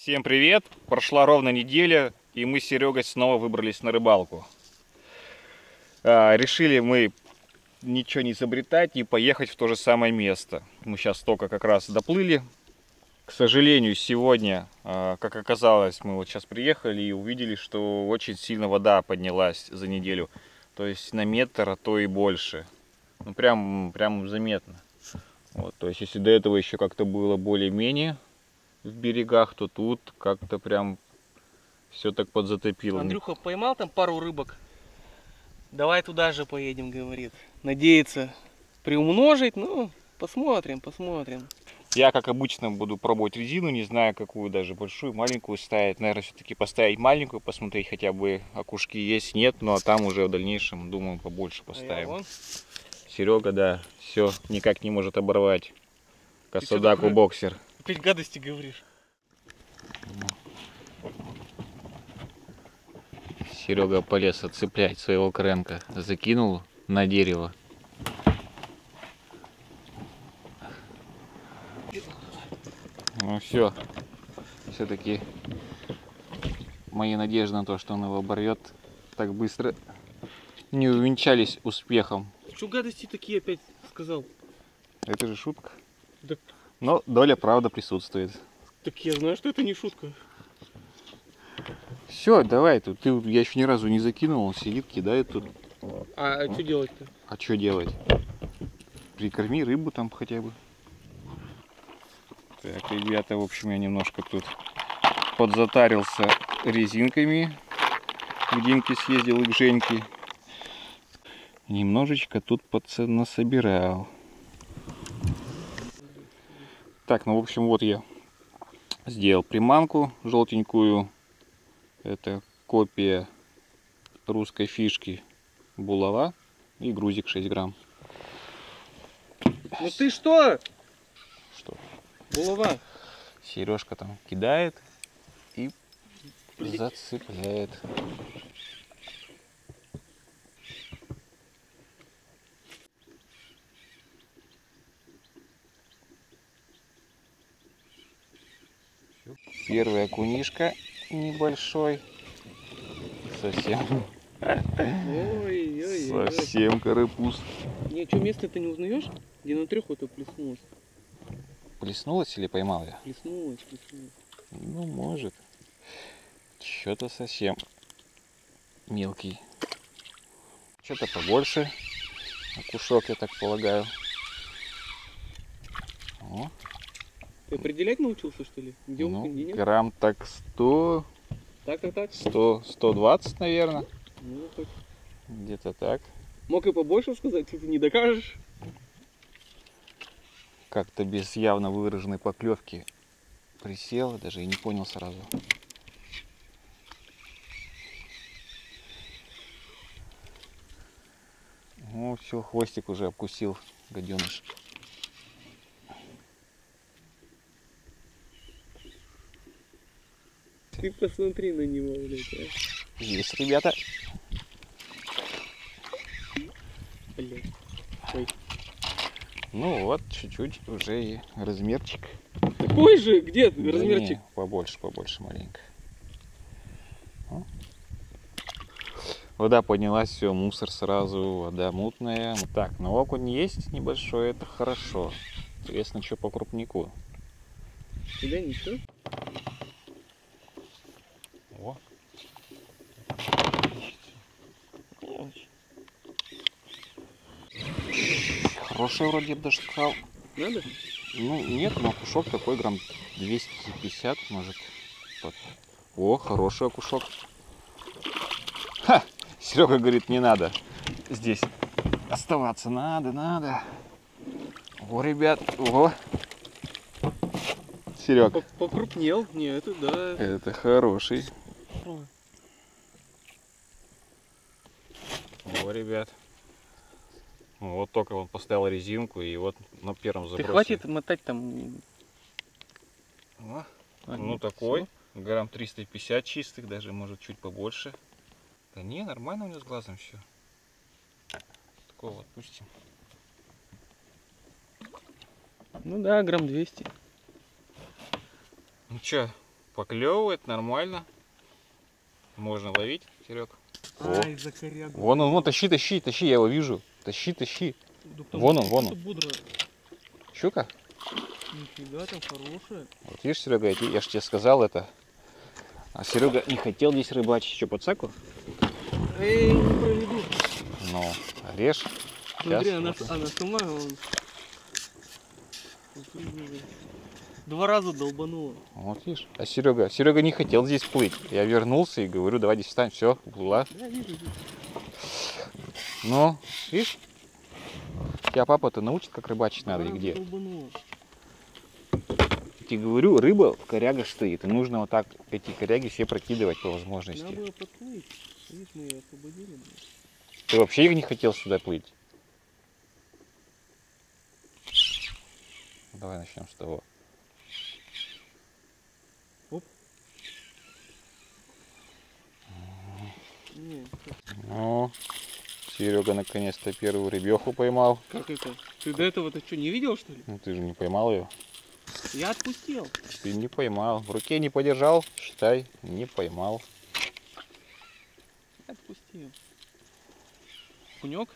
Всем привет! Прошла ровно неделя, и мы с Серегой снова выбрались на рыбалку. Решили мы ничего не изобретать и поехать в то же самое место. Мы сейчас только как раз доплыли. К сожалению, сегодня, как оказалось, мы вот сейчас приехали и увидели, что очень сильно вода поднялась за неделю. То есть на метр, а то и больше. Ну прям заметно. Вот, то есть если до этого еще как-то было более-менее в берегах, то тут как-то прям все так подзатопило. Андрюха поймал там пару рыбок. Давай туда же поедем, говорит. Надеется приумножить, ну, посмотрим. Я, как обычно, буду пробовать резину, не знаю, какую, даже большую, маленькую ставить. Наверное, все-таки поставить маленькую, посмотреть хотя бы окушки есть, нет, ну а там уже в дальнейшем, думаю, побольше поставим. Серега, да, все никак не может оборвать косодаку боксер. Опять гадости говоришь. Серега полез отцеплять своего кренка, закинул на дерево. Ну все, все-таки мои надежды на то, что он его оборвет так быстро, не увенчались успехом. Что гадости такие опять сказал? Это же шутка. Да. Но доля правды присутствует. Так я знаю, что это не шутка. Все, давай, тут я еще ни разу не закинул, он сидит, кидает тут. А что делать-то? А что делать? Прикорми рыбу там хотя бы. Так, ребята, в общем, я немножко тут подзатарился резинками. К Димке съездил и к Женьке. Немножечко тут насобирал. Так, ну в общем, вот я сделал приманку желтенькую. Это копия русской фишки булава и грузик 6 грамм. Ну ты что? Что? Булава. Сережка там кидает и зацепляет. Первый окунишка небольшой. Совсем карапуз. Не, что, место ты не узнаешь? Где на трех это плеснулось? Плеснулась или поймал я? Плеснулось. Ну, может. Что-то совсем мелкий. Что-то побольше. Окушок, я так полагаю. О. Ты определять научился, что ли? Где он, где нет? Грамм так 100. Так. 100-120, наверное. Ну, хоть. Где-то так. Мог и побольше сказать, ты не докажешь. Как-то без явно выраженной поклевки присел, даже и не понял сразу. Ну все, хвостик уже обкусил гаденыш. Ты посмотри на него, блядь, а. Есть, ребята. Блядь. Ой. Ну вот, чуть-чуть уже и размерчик. Такой же? Где Да размерчик? Не, побольше маленько. О. Вода поднялась, все, мусор сразу, вода мутная. Так, но окунь есть небольшой, это хорошо. Интересно, что по крупнику. Тебя ничего? О. Хороший вроде, я бы даже сказал. Надо? Ну, нет, но окушок такой грамм 250, может. О, хороший окушок. Ха! Серега говорит, не надо здесь оставаться. Надо. О, ребят, о. Серег. Покрупнел. Не, это да. Это хороший. О, ребят. Вот только он поставил резинку, и вот на первом забросе. Ты хватит мотать там. О, ну такой. Все. Грамм 350 чистых, даже может чуть побольше. Да не, нормально у него с глазом все. Такого отпустим. Ну да, грамм 200. Ну чё, Поклевывает нормально. Можно ловить, Серег. Ай, за корягу. Вон он, тащи, я его вижу. Тащи. Вон он. Щука? Нифига, там хорошая. Вот видишь, Серега, я ж тебе сказал это. А Серега не хотел здесь рыбачить. Что, подсаку? Эй, не проведу. Ну, режь. Смотри, Сейчас. она сама, он... Два раза долбанула. Вот видишь. А Серега не хотел здесь плыть. Я вернулся и говорю, давай здесь встань. Все, уплыла. Да, вижу. Ну, видишь? Тебя папа-то научит, как рыбачить надо и где. Долбанула. Я тебе говорю, рыба в корягах стоит. И нужно вот так эти коряги все прокидывать по возможности. Надо было подплыть. Видишь, мы ее освободили. Ты вообще не хотел сюда плыть? Давай начнем с того. Оп. Не, Ну, Серега наконец-то первую рыбеху поймал. как это? Ты до этого-то что, не видел, что ли? Ну ты же не поймал ее. Я отпустил. Ты не поймал. В руке не подержал, считай, не поймал. Отпустил. Кунек?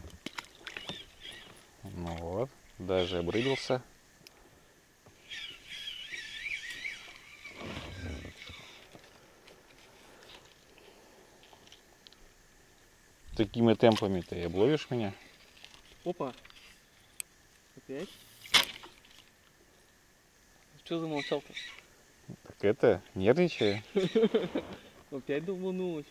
Ну вот, даже обрыбился. Такими темпами-то и обловишь меня? Опа. Опять? Что замолчал-то? Так это, нервничаю. Опять долбанулась.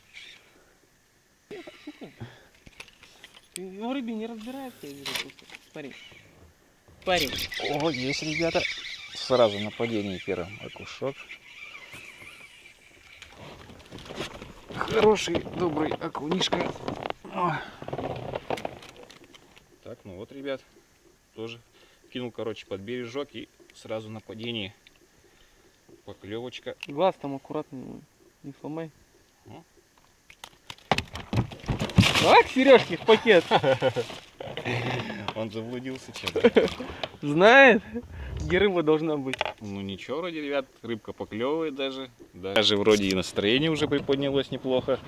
Ты в рыбе не разбираешься, я вижу просто. Парень. О, есть, ребята. Сразу нападение первым. Окушок. Хороший, добрый окунишка. О. Так, ну вот, ребят, тоже кинул, короче, под бережок и сразу нападение. Поклевочка. Глаз там аккуратно не сломай. Ну. Так, Сережки, в пакет. Он заблудился что-то. Знает, где рыба должна быть. Ну ничего, вроде, ребят, рыбка поклевывает даже. Даже вроде и настроение уже приподнялось неплохо.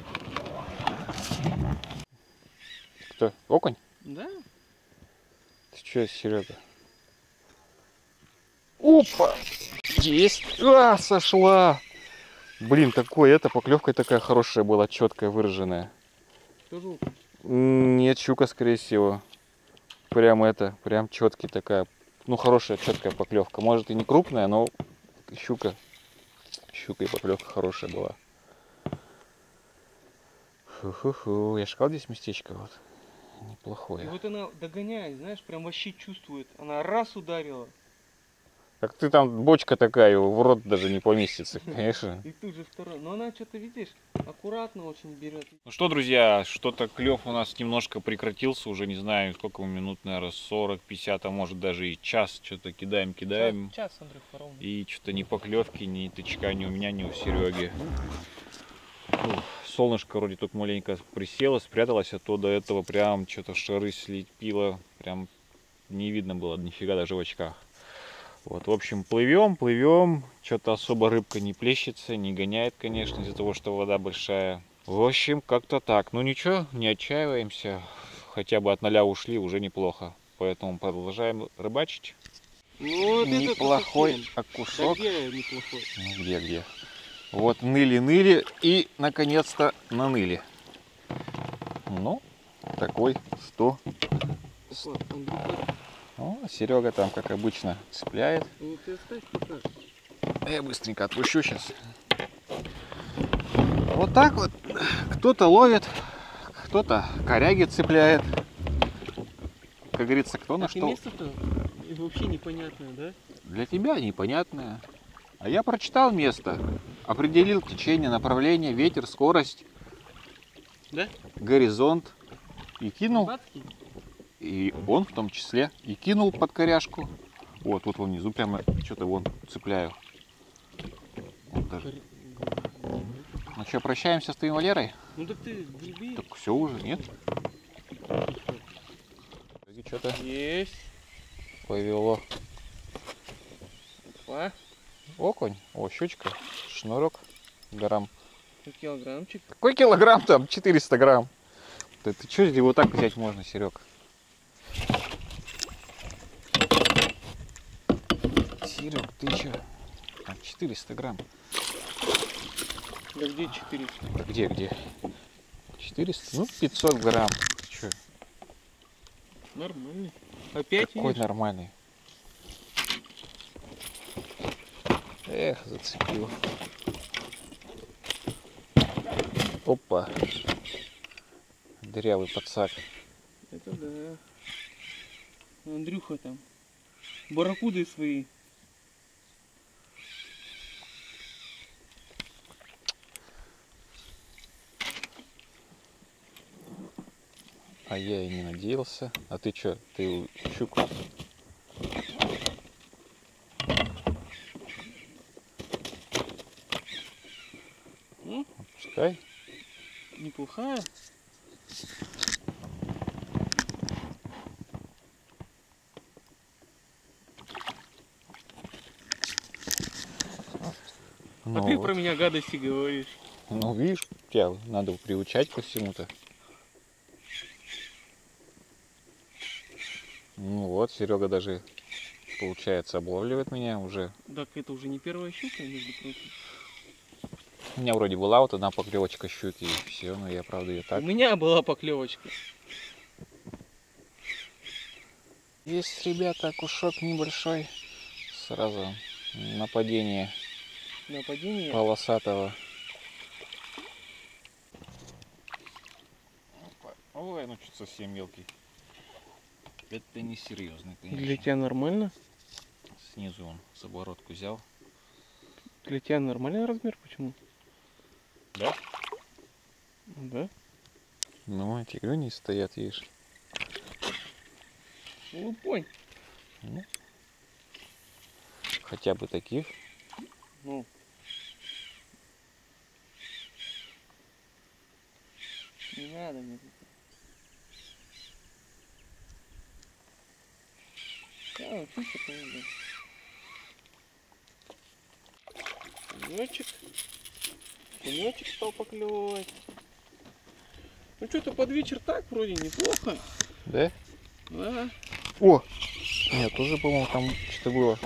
Кто? Окунь? Да? Ты что, Серега? Опа! Есть! А, сошла! Блин, эта поклевка такая хорошая была, четкая, выраженная. Тоже окунь. Нет, щука, скорее всего. Прям четкий такая. Ну, хорошая, четкая поклевка. Может и не крупная, но щука и поклевка хорошая была. Фу-ху-ху. Я шкал здесь местечко вот. Неплохое. И вот она догоняет, знаешь, прям вообще чувствует. Она раз ударила. Так ты там бочка такая, в рот даже не поместится, конечно. И тут же второй. Но она что-то, видишь, аккуратно очень берет. Ну что, друзья, что-то клев у нас немножко прекратился, уже не знаю, сколько минут, наверное, 40-50, а может даже и час. Что-то кидаем. Час, Андрюх, ровно. И что-то ни поклевки, ни тычка, ни у меня, ни у Сереги. Солнышко вроде тут маленько присело, спряталось, а то до этого прям что-то шары слепило. Прям не видно было нифига даже в очках. Вот, в общем, плывем. Что-то особо рыбка не плещется, не гоняет, конечно, из-за того, что вода большая. В общем, как-то так. Ну ничего, не отчаиваемся. Хотя бы от 0 ушли, уже неплохо. Поэтому продолжаем рыбачить. Ну, вот Неплохой это окушок. да где неплохой? Ну где? Вот ныли и наконец-то наныли. Ну, такой 100. Опа, Андрюха, О, Серега там, как обычно, цепляет. ну ты оставь пока. Я быстренько отпущу сейчас. Вот так вот. Кто-то ловит, кто-то коряги цепляет. Как говорится, кто на И что. место-то вообще непонятное, да? Для тебя непонятное. А я прочитал место. Определил течение, направление, ветер, скорость. Да? Горизонт. И кинул. Рыбацкий? И он в том числе. И кинул под коряжку. Вот, тут вон внизу прямо что-то вон цепляю. Вот даже. Ну что, прощаемся с твоим Валерой? Ну так ты греби. Так все уже, нет? Что-то Есть. повело. Опа. Окунь. О, щучка. Шнурок. Грамм. Килограммчик. Какой килограмм там? 400 грамм. Ты что, его так взять можно, Серег? Серег, ты че? Там 400 грамм. Да где 400? Да где? 400? Ну, 500 грамм. Че? Нормальный. Опять Какой видишь? нормальный. Эх, зацепил. Опа. Дырявый подсак. Это да. Андрюха там. Барракуды свои. А я и не надеялся. А ты что? Ты щуку? Ну, Пускай. неплохая. Ну, А ты вот. про меня гадости говоришь. Ну, видишь, тебя надо приучать ко всему-то. Ну вот, Серега даже, получается, облавливает меня уже. Так это уже не первая щука, между прочим. У меня вроде была вот одна поклевочка щуки, и все, но я, правда, ее так. У меня была поклевочка. Есть, ребята, кушок небольшой. Сразу нападение Нападение. полосатого. Ой, ну что-то совсем мелкий. Это не серьезный, конечно. Для тебя нормально? Снизу он с оборотку взял. Для тебя нормальный размер? Почему? Да? Да. Ну, эти грюни стоят, видишь. Лупонь. Ну, хотя бы таких. Ну. Не надо мне. Да, чуть-чуть помидор. Конечек. Конечек стал поклевывать. Ну что-то под вечер так вроде неплохо. Да? Да. О! Нет, тоже, по-моему, там что-то было.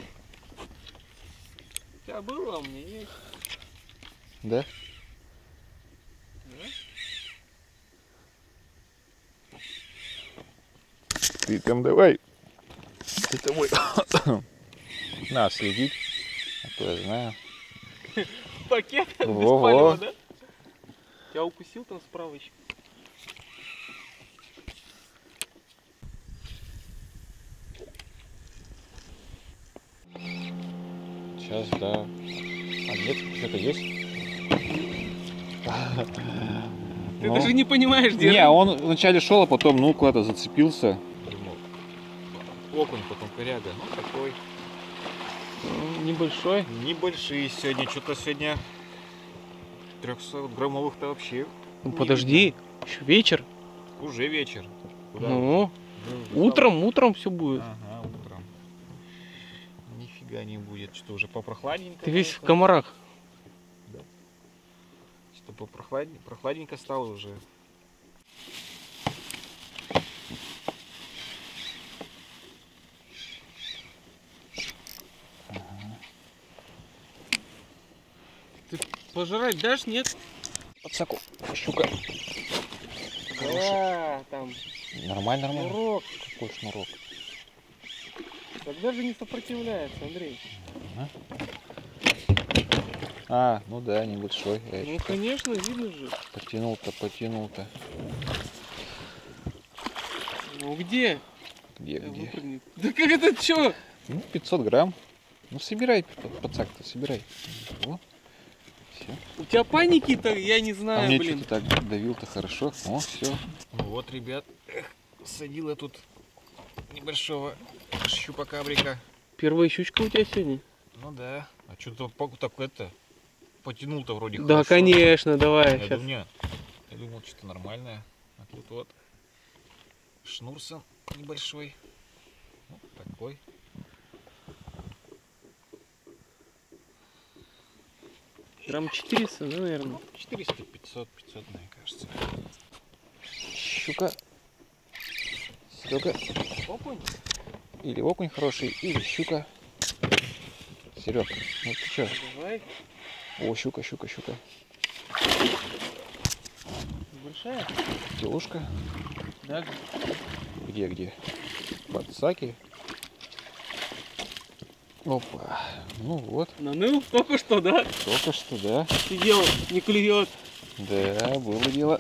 У тебя было, а у меня есть. Да? Да? Ты там давай. Ты тобой. Надо следить. А то я знаю. Пакет без Во-во. палева, да? Тебя укусил там справа еще? Сейчас, да. А нет, что-то есть. Ты Ну. даже не понимаешь, где Не, он вначале шел, а потом, ну, куда-то зацепился. Окунь, потом коряга. Ну, такой. небольшой. Небольшие сегодня. Что-то сегодня 300-граммовых-то вообще. Ну не подожди, видно. еще вечер. Уже вечер. Куда Ну, уже? утром все будет. Ага, утром. Нифига не будет. Что уже попрохладненько? Ты весь в это? комарах. Да. Что прохладненько стало уже. Ты пожрать дашь, нет? Подсаку. Щука. Да, там Нормально. шнурок. Какой шнурок? Тогда же не сопротивляется, Андрей. А, ну да, небольшой. Я Ну ещё конечно, видно же. потянул-то. Ну где? Где? Выпрыгнет. Да как это что? Ну, 500 грамм. Ну, собирай, подсак-то, собирай. О, все. У тебя паники-то, я не А знаю, мне блин. что-то так давил-то хорошо. О, все. Ну вот, ребят, садил я тут небольшого щупакабрика. Первая щучка у тебя сегодня? Ну да. А что-то так это потянул-то вроде Да, хорошо. конечно, давай. Я Сейчас. думал, что-то нормальное. А тут вот шнурсон небольшой. Вот такой. Грамм 400, да, наверное? 400, 500, 500, мне кажется. Щука. Серега. Окунь. Или окунь хороший, или щука. Серег, ну ты чё? Давай. О, щука, щука, щука. Большая? Килушка. Да. Где? Подсаки. Опа. Ну вот. Наныл? Только что, да? Только что, да. Сидел, не клюет. Да, было дело.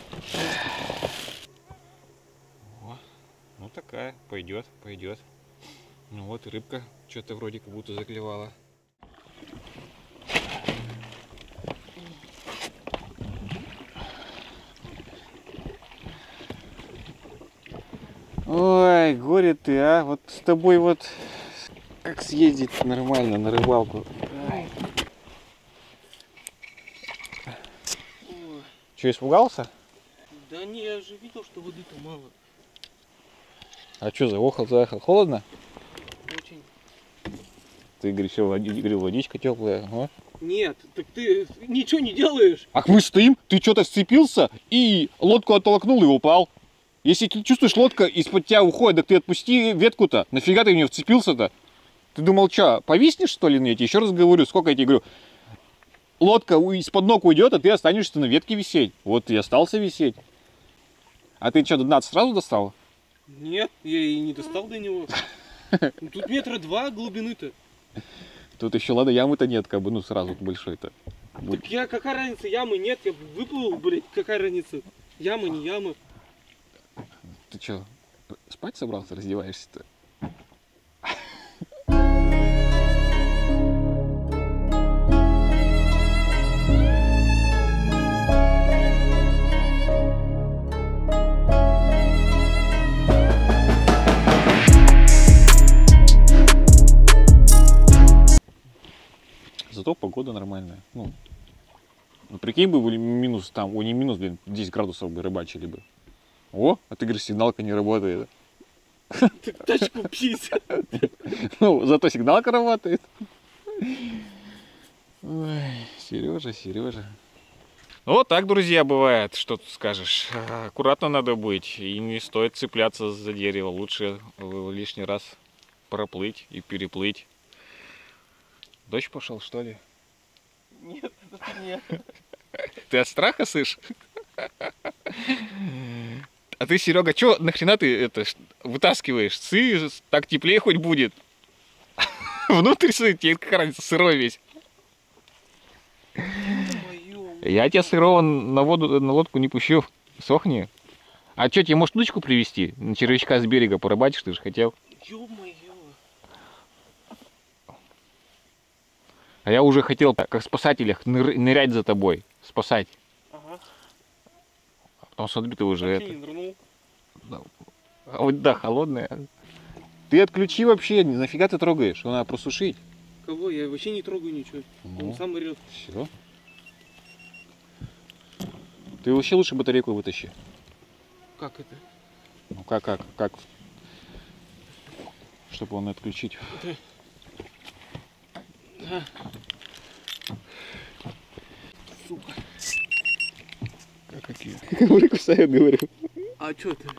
О, ну такая, пойдет, пойдет. Ну вот и рыбка что-то вроде как будто заклевала. Ой, горе ты, а. Вот с тобой вот как съездить нормально на рыбалку. Че, испугался? Да не, я же видел, что воды-то мало. А что, заехал? Холодно? Очень. Ты говорил, водичка теплая. Ага. Нет, так ты ничего не делаешь. Ах, мы стоим, ты что-то сцепился и лодку оттолкнул и упал. Если ты чувствуешь, лодка из-под тебя уходит, так ты отпусти ветку-то. Нафига ты в нее вцепился-то? Ты думал, что, повиснешь, что ли, на эти? Еще раз говорю, сколько я тебе говорю. Лодка из-под ног уйдет, а ты останешься на ветке висеть. Вот и остался висеть. А ты что, до дна сразу достал? Нет, я и не достал до него. Тут метра 2 глубины-то. Тут еще, ладно, ямы-то нет, как бы, ну, сразу большой-то. Так я, какая разница, ямы нет, я выплыл, блядь, какая разница? Ямы, не ямы. Ты что, спать собрался, раздеваешься-то? Зато погода нормальная. Ну прикинь бы, были минус там, не минус, блин, 10 градусов бы рыбачили бы. О, а ты говоришь, сигналка не работает. Так тачку пись. Ну, зато сигналка работает. Ой, Сережа. Вот так, друзья, бывает, что тут скажешь. Аккуратно надо быть, и не стоит цепляться за дерево. Лучше лишний раз проплыть и переплыть. Дождь пошел, что ли? Нет, это нет. Ты от страха сышь? А ты, Серега, чё, нахрена ты это вытаскиваешь? Сы, так теплее хоть будет. Внутрь сы, тебе какая разница, сырой весь. Я тебя сырого на воду, на лодку не пущу. Сохни. А что, тебе может удочку привезти? На червячка с берега порыбачишь, ты же хотел. Ё-моё. А я уже хотел, как в спасателях, нырять за тобой, спасать. Ага. А потом смотрю, ты уже Вообще это... не нырнул. А вот да, холодная. Ты отключи вообще, нафига ты трогаешь? Его надо просушить. Кого? Я вообще не трогаю ничего. Ну. Он сам орёт. Все. Ты вообще лучше батарейку вытащи. Как это? Ну как? Чтобы он отключить. А. Сука. Какие? Комары кусают, говорю. А чё ты?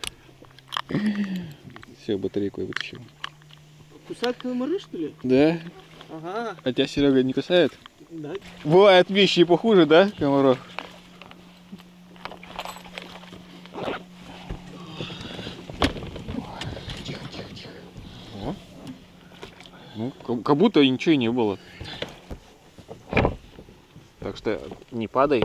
Все, батарейку я вытащил. Кусают комары, что ли? Да? Ага. А тебя, Серега, не кусает? Да. Бывают вещи и похуже, да, комаров? Тихо. О. Ну, как будто ничего и не было. Так что не падай.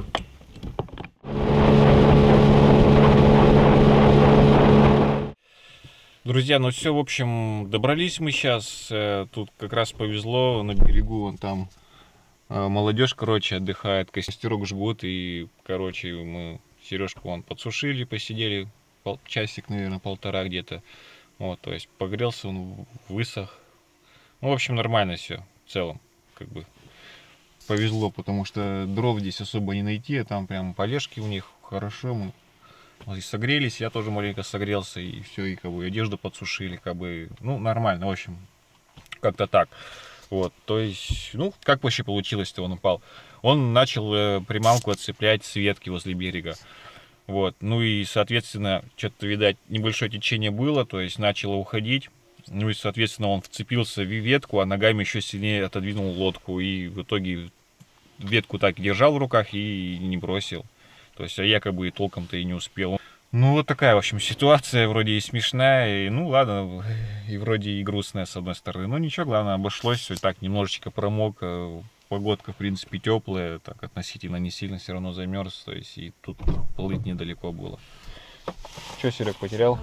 Друзья, ну все, в общем, добрались мы сейчас. Тут как раз повезло, на берегу вон там молодежь, короче, отдыхает, костерок жгут, и, короче, мы Сережку вон подсушили, посидели часик, наверное, полтора где-то. Вот, то есть погрелся, он высох. Ну, в общем, нормально все в целом, как бы повезло, потому что дров здесь особо не найти, а там прям полежки у них хорошо, мы и согрелись, я тоже маленько согрелся, и все, и как бы одежду подсушили, как бы, ну, нормально, в общем, как-то так. Вот, то есть, ну, как вообще получилось-то, он упал. он начал приманку отцеплять с ветки возле берега. Вот. Ну и, соответственно, что-то, видать, небольшое течение было, то есть начало уходить. Ну и, соответственно, он вцепился в ветку, а ногами еще сильнее отодвинул лодку. И в итоге ветку так и держал в руках и не бросил. То есть, а якобы и толком-то и не успел. Ну, вот такая, в общем, ситуация, вроде и смешная, и, ну, ладно, и вроде и грустная, с одной стороны. Но ничего, главное, обошлось, все так, немножечко промок, погодка, в принципе, теплая, так, относительно не сильно все равно замерз, то есть, и тут плыть недалеко было. Че, Серег, потерял?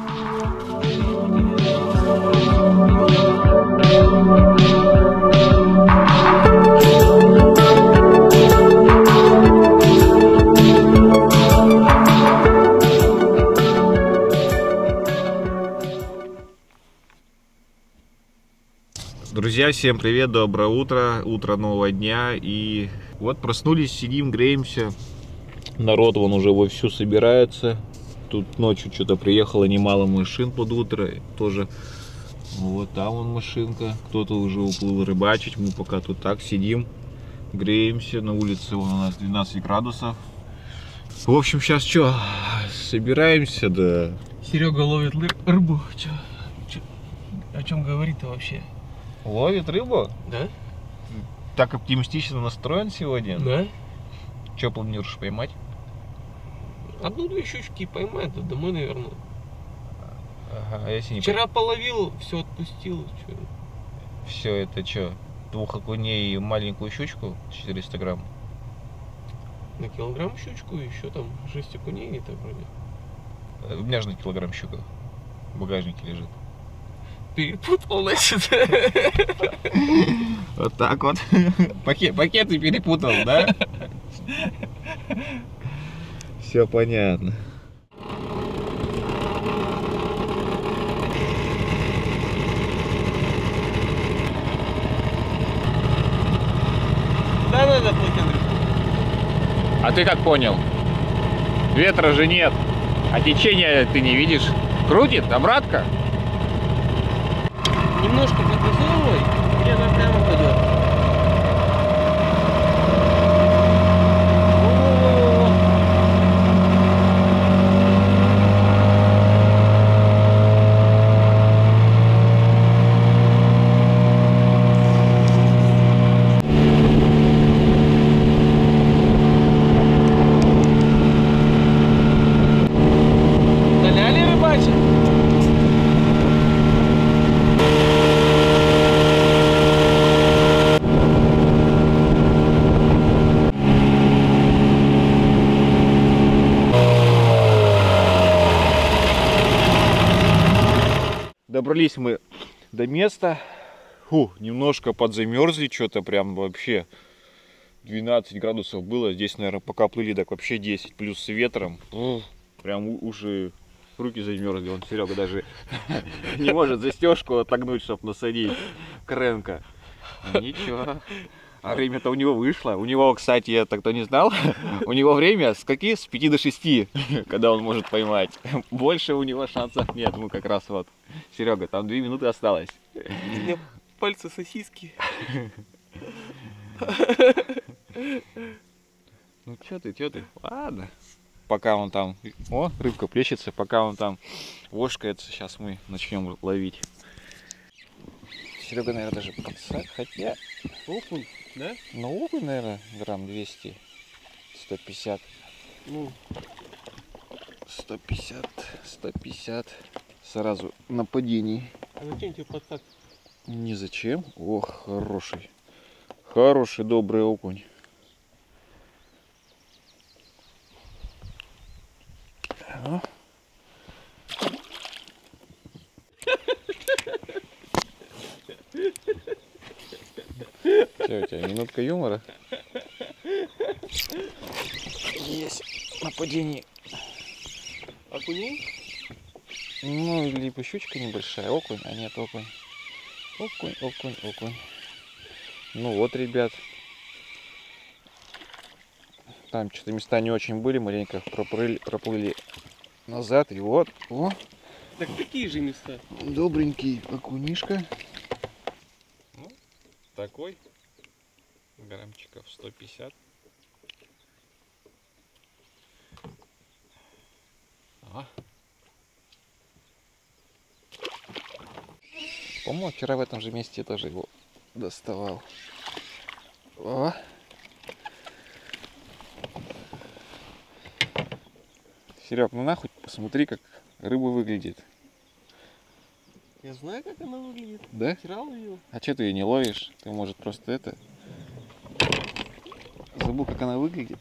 Друзья, всем привет, доброе утро, утро нового дня. И вот проснулись, сидим, греемся. Народ вон уже вовсю собирается. Тут ночью что-то приехало немало машин под утро. Тоже вот там вон машинка. Кто-то уже уплыл рыбачить. Мы пока тут так сидим, греемся. На улице вон у нас 12 градусов. В общем, сейчас что, собираемся, да. Серега ловит рыбу. О чем говорит-то вообще? Ловит рыбу? Да? Так оптимистично настроен сегодня? Да. Что планируешь поймать? Одну-две щучки поймает, да домой, наверное. Ага, а если не Вчера половил, все отпустил. Все это что? 2 окуней и маленькую щучку 400 грамм? На килограмм щучку, еще там 6 окуней, это вроде. У меня же на килограмм щука в багажнике лежит. Перепутал, значит. Вот так вот. Пакеты перепутал, да? Все понятно. Да, надо плыть, Андрюх. А ты как понял? Ветра же нет, а течения ты не видишь. Крутит, обратка. Немножко подгазовывай, и она прямо пойдет. Доляли рыбачить? Добрались мы до места. Фу, немножко подзамерзли, что-то прям вообще 12 градусов было. Здесь, наверное, пока плыли, так вообще 10, плюс с ветром. Прям уши, руки замерзли. Он, Серега, даже не может застежку отогнуть, чтобы насадить кренка. Ничего. А время-то у него вышло. У него, кстати, я так-то не знал, у него время с 5 до 6, когда он может поймать. Больше у него шансов нет. Мы как раз вот. Серега, там 2 минуты осталось. У меня пальцы сосиски. Ну чё ты? Ладно. Пока он там... О, рыбка плещется. Пока он там вошкается, сейчас мы начнем ловить. Серега, наверное, даже подсак, хотя... Окунь, да? Ну, окунь, наверное, грамм 200, 150. Ну, 150. Сразу на падении. а зачем тебе подсак? Ни зачем. Ох, хороший, добрый окунь. А? Что у тебя, минутка юмора? Есть на падении. Окуней? Ну, либо щучка небольшая, окунь, а нет, окунь. Окунь. Ну вот, ребят. Там что-то места не очень были, маленько проплыли назад, и вот, о. Так такие же места. Добренький окунишка. Такой. Граммчиков 150. Ага. По-моему, вчера в этом же месте я тоже его доставал. О. Серег, ну нахуй посмотри, как рыба выглядит. Я знаю, как она выглядит. Да? Вчера ловил. А че ты ее не ловишь? Ты, может, просто это... Забыл, как она выглядит.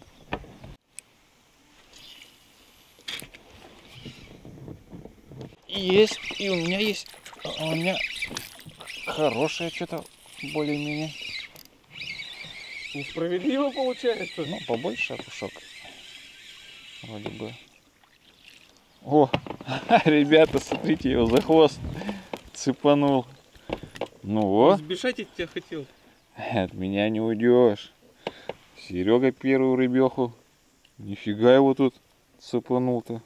Есть, и у меня есть. У меня хорошее что-то более-менее. Несправедливо получается. Ну, побольше окушок. Вроде бы. О, ребята, смотрите, его за хвост цепанул. Ну вот. Сбежать от тебя хотел. От меня не уйдешь. Серега первую рыбеху. Нифига его тут цепанул-то.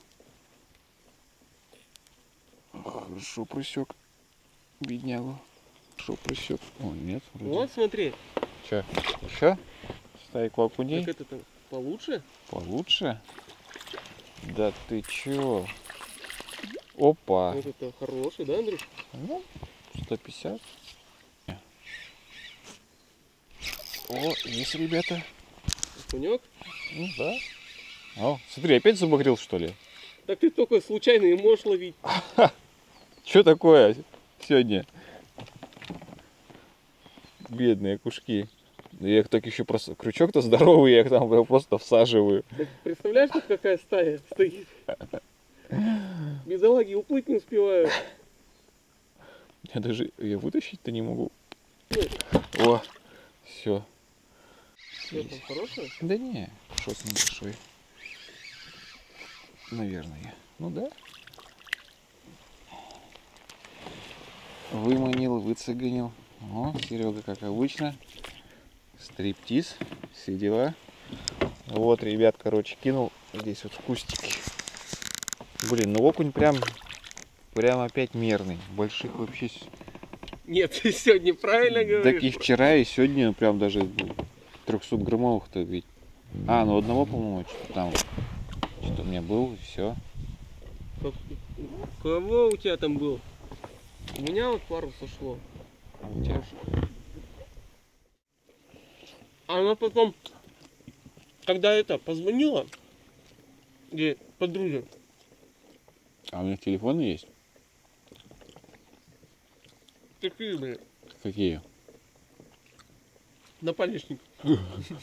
Хорошо просек. Беднягу. Хорошо просек. О, нет, вроде. Вот, смотри. Че? Еще? Стайку окуней? Как это-то получше? Получше? Да ты чё? Опа. Вот это хороший, да, Андрюш? Ну, 150. О, есть, ребята. Окунек? Ну да. О, смотри, опять забагрил, что ли? Так ты только случайно и можешь ловить. Что такое сегодня? Бедные кушки. Я их так еще просто... Крючок-то здоровый, я их там прям просто всаживаю. Так представляешь, тут какая стая стоит? Бедолаги уплыть не успевают. Я даже... Я вытащить-то не могу. О, все. Что там, хорошее? Да не, шот небольшой. Наверное. Ну да. Выманил, выцеганил. О, Серега, как обычно. Стриптиз, все дела. Вот, ребят, короче, кинул здесь вот в кустики. Блин, ну окунь прям опять мерный. Больших вообще... Нет, ты сегодня правильно говоришь. Так и вчера, и сегодня прям даже 300 граммовых-то ведь. А, ну одного, по-моему, что-то там. Что-то у меня был, и все. Кого у тебя там был? У меня вот пару сошло. Она потом, когда это, позвонила, где подруге. А у них телефоны есть? Такие, блин, Какие? напальничник. У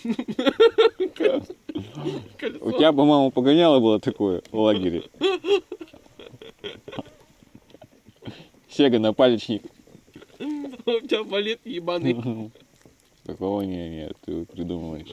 тебя, по-моему, погоняло было такое в лагере. Сега напалечник. У тебя болит ебаный. Такого нет, ты придумываешь.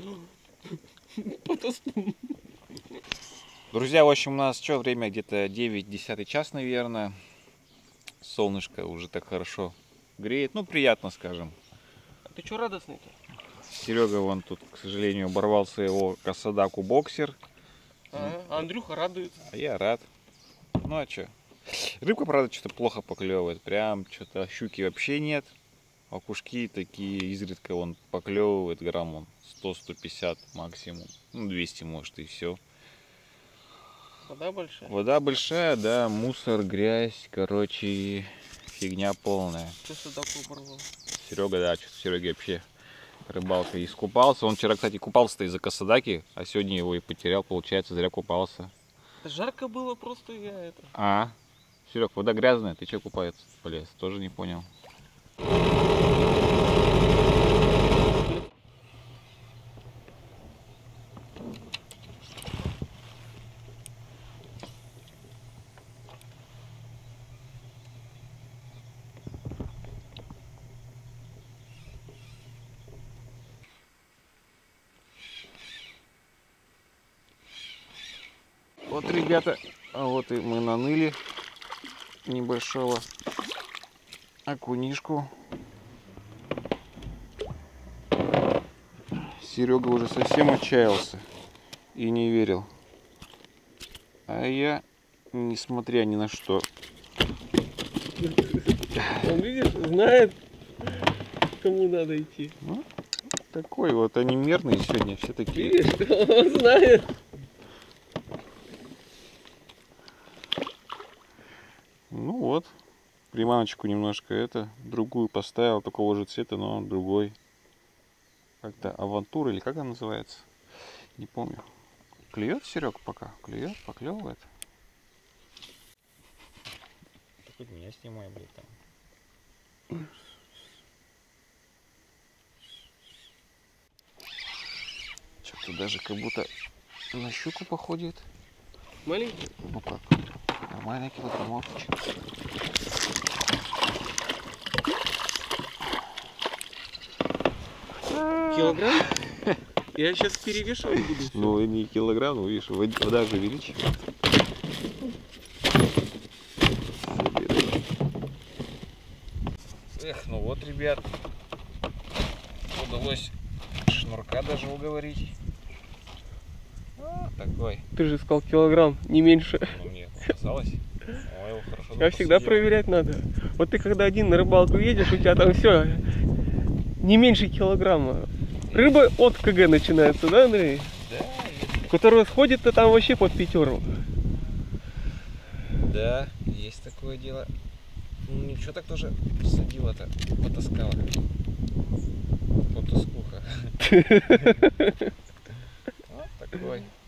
Друзья, в общем, у нас что, время где-то 9-10 час, наверное. Солнышко уже так хорошо греет. Ну, приятно, скажем. А ты что радостный-то? Серега вон тут, к сожалению, оборвал своего косодаку боксер. А Андрюха радуется. А я рад. Ну а что? Рыбка, правда, что-то плохо поклевывает. Прям что-то щуки вообще нет. Окушки такие изредка он поклевывает, грамм он 100-150 максимум. Ну 200 может, и все. Вода большая. Вода большая, да, мусор, грязь, короче, фигня полная. Ты судаку оборвал. Серега, да, что-то Сереге вообще рыбалка искупался. Он вчера, кстати, купался-то из-за косодаки, а сегодня его и потерял, получается, зря купался. Жарко было просто, я это. А, Серег, вода грязная, ты что купается полез? Тоже не понял. Вот, ребята, а вот и мы наныли небольшого окунишку. Серега уже совсем отчаялся и не верил. А я, несмотря ни на что. Он, видишь, знает, кому надо идти. Ну, Такой вот они мерные сегодня, все такие. Видишь, он знает. Ну вот, приманочку немножко другую поставил, такого же цвета, но другой. Как-то авантура или как она называется? Не помню. Клюет Серег пока? Клюет, поклевывает. Ты хоть меня снимай, блядь, там. Что-то даже как будто на щуку походит. Маленький. Ну как? Нормальный килограммовчик. Килограмм? Я сейчас перевешивать буду. всё. Ну и не килограмм, ну видишь, вода же увеличивает. Эх, ну вот, ребят, удалось шнурка даже уговорить. Такой. Ты же сказал килограмм, не меньше. Ну мне показалось. Ой, его хорошо. А всегда проверять надо. Вот ты когда один на рыбалку едешь, у тебя там все не меньше килограмма. Рыба от КГ начинается, да, Андрей? Да, Которая сходит-то там вообще под пятерку. да, есть такое дело. Ну ничего, так тоже садила-то, потаскала. Потаскуха. Вот такой.